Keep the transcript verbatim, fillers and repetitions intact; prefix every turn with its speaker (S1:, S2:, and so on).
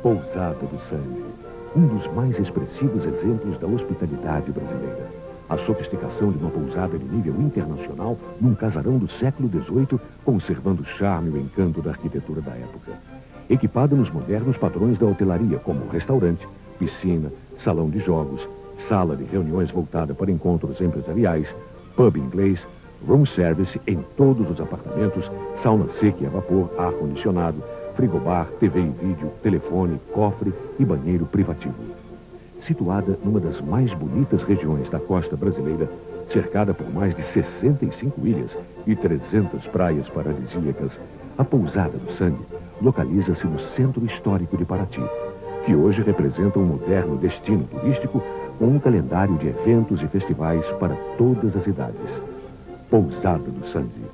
S1: Pousada do Sandy, um dos mais expressivos exemplos da hospitalidade brasileira. A sofisticação de uma pousada de nível internacional num casarão do século dezoito, conservando o charme e o encanto da arquitetura da época. Equipada nos modernos padrões da hotelaria, como restaurante, piscina, salão de jogos, sala de reuniões voltada para encontros empresariais, pub inglês, room service em todos os apartamentos, sauna seca e a vapor, ar-condicionado, frigobar, T V e vídeo, telefone, cofre e banheiro privativo. Situada numa das mais bonitas regiões da costa brasileira, cercada por mais de sessenta e cinco ilhas e trezentas praias paradisíacas, a Pousada do Sandy localiza-se no centro histórico de Paraty, que hoje representa um moderno destino turístico com um calendário de eventos e festivais para todas as idades. Pousada do Sandy.